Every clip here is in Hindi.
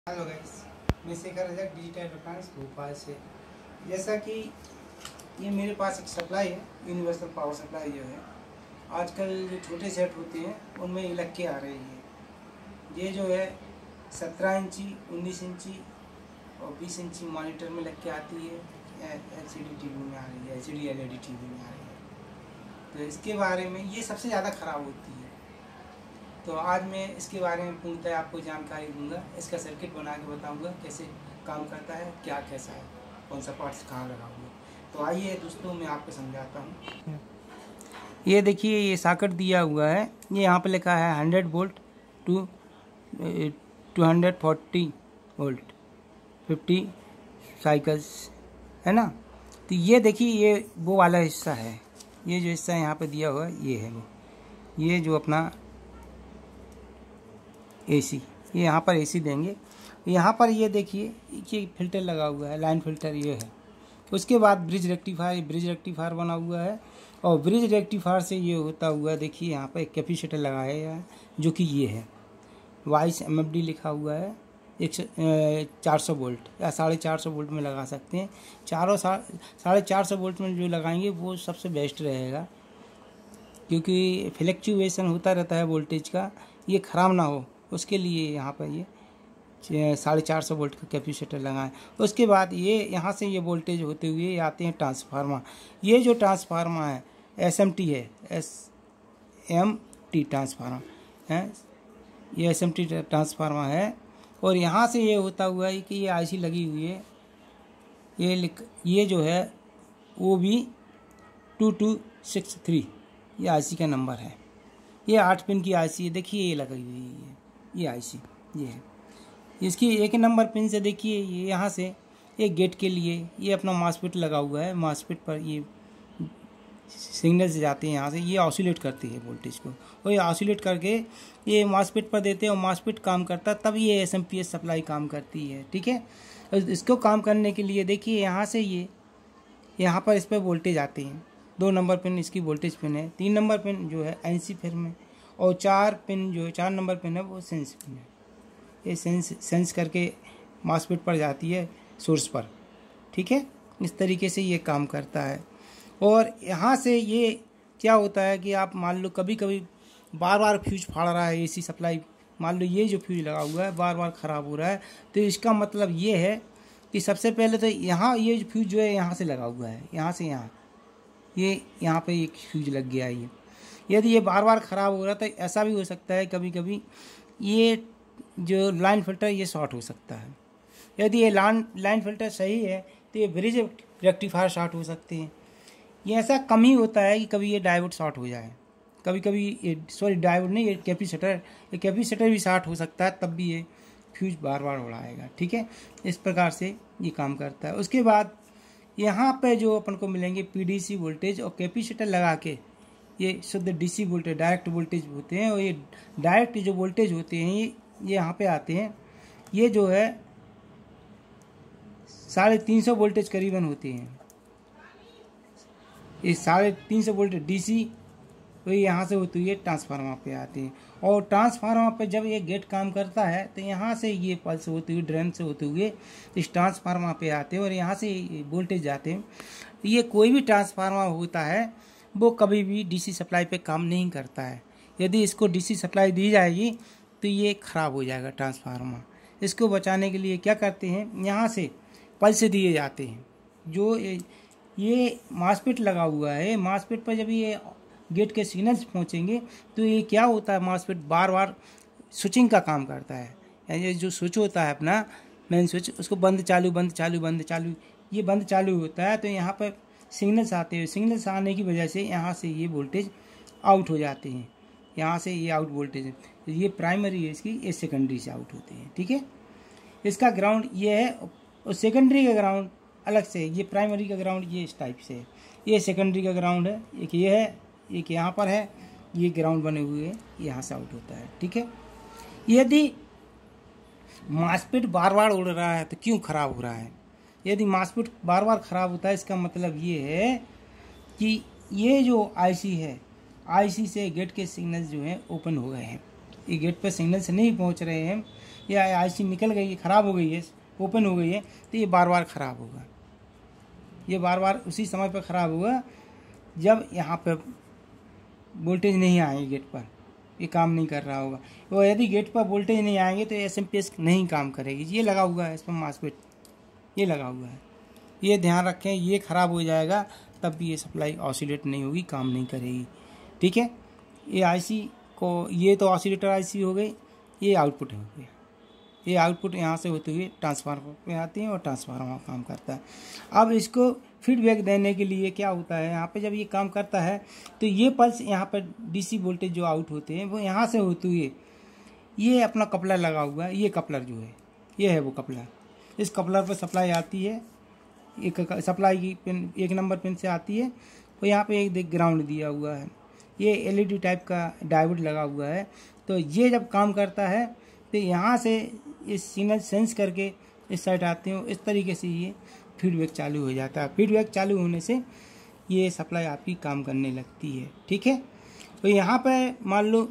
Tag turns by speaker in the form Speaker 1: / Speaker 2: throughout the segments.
Speaker 1: हेलो गाइस, मैं शेखर रजक डिजिटल इलेक्ट्रॉनिक्स भोपाल से। जैसा कि ये मेरे पास एक सप्लाई है, यूनिवर्सल पावर सप्लाई जो है। आजकल जो छोटे सेट होते हैं उनमें ये लग के आ रही है। ये जो है 17 इंची, 19 इंची और 20 इंची मॉनिटर में लग के आती है। LCD टीवी में आ रही है, LCD LED टीवी में आ रही है। तो इसके बारे में ये सबसे ज़्यादा ख़राब होती है। तो आज मैं इसके बारे में पूर्णतः आपको जानकारी दूंगा। इसका सर्किट बना के बताऊंगा कैसे काम करता है, क्या कैसा है, कौन सा पार्ट्स कहाँ लगा हुआ है। तो आइए दोस्तों, मैं आपको समझाता हूँ। ये देखिए, ये सॉकेट दिया हुआ है। ये यहाँ पे लिखा है 100 वोल्ट टू 240 वोल्ट 50 साइकिल्स, है ना। तो ये देखिए, ये वो वाला हिस्सा है। ये जो हिस्सा यहाँ पे दिया हुआ है ये है वो, ये जो अपना AC, ये यहाँ पर AC देंगे। यहाँ पर ये देखिए, ये फिल्टर लगा हुआ है, लाइन फिल्टर ये है। उसके बाद ब्रिज रेक्टिफायर बना हुआ है। और ब्रिज रेक्टिफायर से ये होता हुआ देखिए, यहाँ पर एक कैपेसिटर लगाया है जो कि ये है। वाइस MFD लिखा हुआ है। 400 वोल्ट या 450 वोल्ट में लगा सकते हैं। 450 वोल्ट में जो लगाएंगे वो सबसे बेस्ट रहेगा, क्योंकि फ्लक्चुएशन होता रहता है वोल्टेज का, ये ख़राब ना हो उसके लिए यहाँ पर ये 450 वोल्ट का कैपेसिटर लगाएं। उसके बाद ये यहाँ से ये वोल्टेज होते हुए आते हैं ट्रांसफार्मर। ये जो ट्रांसफार्मर है SMT है, SMT ट्रांसफार्मर है, ये SMT ट्रांसफार्मर है। और यहाँ से ये होता हुआ है कि ये IC लगी हुई है। ये जो है वो भी 2263 ये IC का नंबर है। ये 8 पिन की IC है। देखिए ये लगी हुई है, ये IC ये है। इसकी एक नंबर पिन से देखिए, ये यहाँ से एक गेट के लिए ये अपना मॉसफेट लगा हुआ है। मॉसफेट पर ये सिग्नल्स जाते हैं, यहाँ से ये ऑसिलेट करती है वोल्टेज को, और ये ऑसिलेट करके ये मॉसफेट पर देते हैं और मॉसफेट काम करता है, तब ये SMPS सप्लाई काम करती है। ठीक है, इसको काम करने के लिए देखिए यहाँ से ये यहाँ पर इस पर वोल्टेज आते हैं। 2 नंबर पिन इसकी वोल्टेज पिन है। 3 नंबर पिन जो है NC फिर में, और 4 पिन जो है 4 नंबर पिन है वो सेंस पिन है। ये सेंस करके मॉसफेट पर जाती है सोर्स पर। ठीक है, इस तरीके से ये काम करता है। और यहाँ से ये क्या होता है कि आप मान लो कभी कभी बार बार फ्यूज फाड़ रहा है AC सप्लाई, मान लो ये जो फ्यूज लगा हुआ है बार बार ख़राब हो रहा है, तो इसका मतलब ये है कि सबसे पहले तो यहाँ ये जो फ्यूज जो है यहाँ से लगा हुआ है, यहाँ से यहाँ पे एक फ्यूज लग गया है। यदि ये बार बार ख़राब हो रहा है तो ऐसा भी हो सकता है कभी कभी ये जो लाइन फिल्टर ये शॉर्ट हो सकता है। यदि ये लाइन फिल्टर सही है तो ये ब्रिज रेक्टिफायर शॉर्ट हो सकते हैं। ये ऐसा कम ही होता है कि कभी ये डायोड शॉर्ट हो जाए, कभी कभी ये डायोड नहीं, ये कैपेसिटर भी शॉर्ट हो सकता है, तब भी ये फ्यूज बार बार उड़ाएगा। ठीक है, इस प्रकार से ये काम करता है। उसके बाद यहाँ पे जो अपन को मिलेंगे PDC वोल्टेज, और कैपेसिटर लगा के ये शुद्ध DC वोल्टेज, डायरेक्ट वोल्टेज होते हैं। और ये डायरेक्ट जो वोल्टेज होते हैं ये यहाँ पे आते हैं। ये जो है 350 वोल्टेज करीबन होते हैं। ये 350 वोल्ट DC वही यहाँ से होती है ट्रांसफार्मर पे आते हैं। और ट्रांसफार्मर पे जब ये गेट काम करता है तो यहाँ से ये पल्स होती हुई ड्रेन से होते हुए इस ट्रांसफार्मर पे आते हैं, और यहाँ से वोल्टेज जाते हैं। ये कोई भी ट्रांसफार्मर होता है वो कभी भी DC सप्लाई पे काम नहीं करता है। यदि इसको DC सप्लाई दी जाएगी तो ये ख़राब हो जाएगा ट्रांसफार्मर। इसको बचाने के लिए क्या करते हैं, यहाँ से पल्स दिए जाते हैं। जो ये मॉसफेट लगा हुआ है, मॉसफेट पर जब ये गेट के सिग्नल्स पहुँचेंगे तो ये क्या होता है, मॉसफेट बार बार स्विचिंग का काम करता है। ये जो स्विच होता है अपना मेन स्विच, उसको बंद चालू ये बंद चालू होता है। तो यहाँ पर सिग्नल्स आते हैं। सिग्नल्स आने की वजह से यहाँ से ये वोल्टेज आउट हो जाते हैं। यहाँ से ये आउट वोल्टेज है, ये प्राइमरी है इसकी, ये सेकेंडरी से आउट होते हैं। ठीक है, इसका ग्राउंड ये है और सेकेंडरी का ग्राउंड अलग से। ये प्राइमरी का ग्राउंड ये इस टाइप से है, ये सेकेंडरी का ग्राउंड है। एक ये है, एक यहाँ पर है, ये ग्राउंड बने हुए हैं, यहाँ से आउट होता है। ठीक है, यदि मॉसफेट बार बार उड़ रहा है तो क्यों ख़राब हो रहा है। यदि मॉसफेट बार बार ख़राब होता है, इसका मतलब ये है कि ये जो IC है, IC से गेट के सिग्नल्स जो हैं ओपन हो गए हैं। ये गेट पर सिग्नल्स नहीं पहुंच रहे हैं, ये आईसी निकल गई है, ख़राब हो गई है, ओपन हो गई है, तो ये बार बार ख़राब होगा। ये बार बार उसी समय पर ख़राब होगा जब यहाँ पे वोल्टेज नहीं आएगी गेट पर, ये काम नहीं कर रहा होगा। और यदि गेट पर वोल्टेज नहीं आएंगे तो एसएमपीएस नहीं काम करेगी। ये लगा हुआ है इस पर मास्फेट, ये लगा हुआ है, ये ध्यान रखें। ये ख़राब हो जाएगा तब भी ये सप्लाई ऑसिलेट नहीं होगी, काम नहीं करेगी। ठीक है, ये आईसी को, ये तो ऑसिलेटर आईसी हो गई, ये आउटपुट हो गया। ये आउटपुट यहाँ से होते हुए ट्रांसफार्मर पे आती है और ट्रांसफार्मर काम करता है। अब इसको फीडबैक देने के लिए क्या होता है, यहाँ पे जब ये काम करता है तो ये पल्स यहाँ पर डीसी वोल्टेज जो आउट होते हैं वो यहाँ से होते हुए ये अपना कपलर लगा हुआ है, ये कपलर जो है ये है वो कपलर, इस कपलर पर सप्लाई आती है। एक सप्लाई की पिन 1 नंबर पिन से आती है और यहाँ पे एक ग्राउंड दिया हुआ है। ये एलईडी टाइप का डायोड लगा हुआ है। तो ये जब काम करता है तो यहाँ से इस सिग्नल सेंस करके इस साइड आते हैं, इस तरीके से ये फीडबैक चालू हो जाता है। फीडबैक चालू होने से ये सप्लाई आपकी काम करने लगती है। ठीक है, तो यहाँ पे मान लो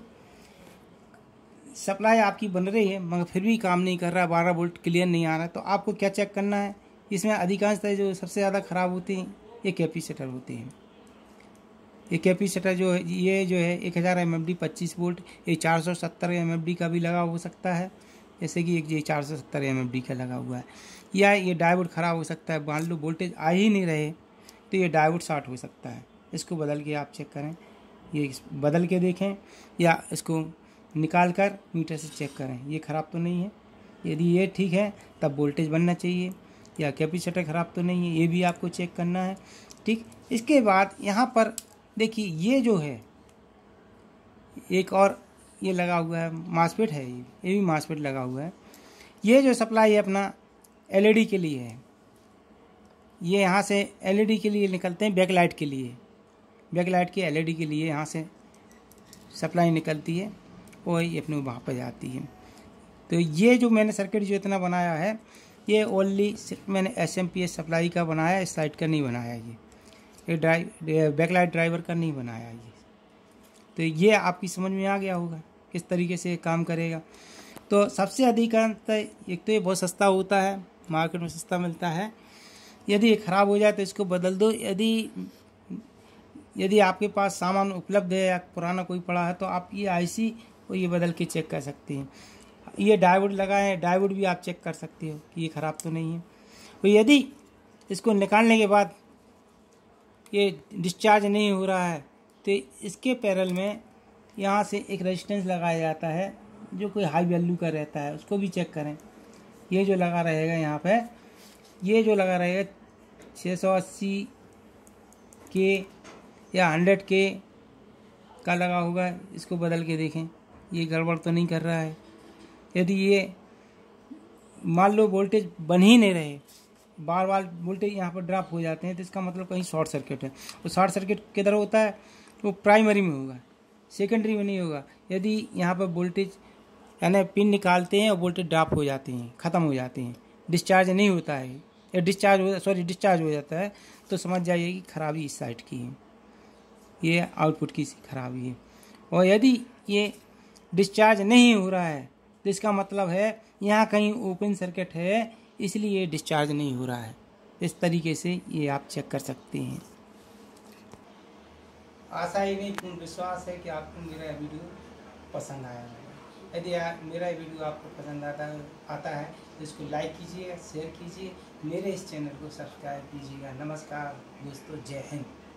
Speaker 1: सप्लाई आपकी बन रही है मगर फिर भी काम नहीं कर रहा, 12 वोल्ट क्लियर नहीं आ रहा, तो आपको क्या चेक करना है। इसमें अधिकांशतः जो सबसे ज़्यादा ख़राब होते हैं ये कैपेसिटर होते हैं। ये कैपेसिटर जो है, ये जो है 1000 MFD 25 वोल्ट, ये 470 MFD का भी लगा हो सकता है, जैसे कि एक ये 470 MFD का लगा हुआ है। या ये डायोड ख़राब हो सकता है, मान लो वोल्टेज आ ही नहीं रहे तो ये डायोड शॉर्ट हो सकता है। इसको बदल के आप चेक करें, ये बदल के देखें या इसको निकाल कर मीटर से चेक करें, ये ख़राब तो नहीं है। यदि ये ठीक है तब वोल्टेज बनना चाहिए, या कैपेसिटर ख़राब तो नहीं है, ये भी आपको चेक करना है। ठीक, इसके बाद यहाँ पर देखिए ये जो है एक और ये लगा हुआ है मास्फेट है, ये भी मास्फेट लगा हुआ है। ये जो सप्लाई है अपना एलईडी के लिए है, ये यहाँ से एलईडी के लिए निकलते हैं, बैकलाइट के लिए, बैकलाइट की एलईडी के लिए यहाँ से सप्लाई निकलती है और ये अपने वहाँ पर जाती है। तो ये जो मैंने सर्किट जो इतना बनाया है ये ओनली मैंने एसएमपीएस सप्लाई का बनाया, इस साइड का नहीं बनाया। ये बैकलाइट ड्राइवर का नहीं बनाया ये। तो ये आपकी समझ में आ गया होगा किस तरीके से काम करेगा। तो सबसे अधिकांश एक तो ये बहुत सस्ता होता है, मार्केट में सस्ता मिलता है। यदि ये ख़राब हो जाए तो इसको बदल दो। यदि आपके पास सामान उपलब्ध है या पुराना कोई पड़ा है तो आप ये आईसी को ये बदल के चेक कर सकते हैं। ये डायोड लगाए, डायोड भी आप चेक कर सकते हो कि ये ख़राब तो नहीं है। तो यदि इसको निकालने के बाद ये डिस्चार्ज नहीं हो रहा है तो इसके पैरेलल में यहाँ से एक रेजिस्टेंस लगाया जाता है जो कोई हाई वैल्यू का रहता है, उसको भी चेक करें। ये जो लगा रहेगा यहाँ पे, ये जो लगा रहेगा 680 के या 100 के का लगा होगा, इसको बदल के देखें ये गड़बड़ तो नहीं कर रहा है। यदि ये मान लो वोल्टेज बन ही नहीं रहे, बार बार वोल्टेज यहाँ पर ड्रॉप हो जाते हैं, तो इसका मतलब कहीं शॉर्ट सर्किट है। तो शॉर्ट सर्किट किधर होता है, वो प्राइमरी में होगा, सेकेंडरी में नहीं होगा। यदि यहाँ पर वोल्टेज यानी पिन निकालते हैं और वोल्टेज ड्रॉप हो जाते हैं, ख़त्म हो जाते हैं, डिस्चार्ज नहीं होता है या डिस्चार्ज हो जाता है, तो समझ जाइए कि खराबी इस साइड की है, ये आउटपुट की खराबी है। और यदि ये डिस्चार्ज नहीं हो रहा है तो इसका मतलब है यहाँ कहीं ओपन सर्किट है, इसलिए डिस्चार्ज नहीं हो रहा है। इस तरीके से ये आप चेक कर सकते हैं। आशा ही नहीं, पूर्ण विश्वास है कि आपको मेरा वीडियो पसंद आया होगा। यदि मेरा वीडियो आपको पसंद आता है तो इसको लाइक कीजिए, शेयर कीजिए, मेरे इस चैनल को सब्सक्राइब कीजिएगा। नमस्कार दोस्तों, जय हिंद।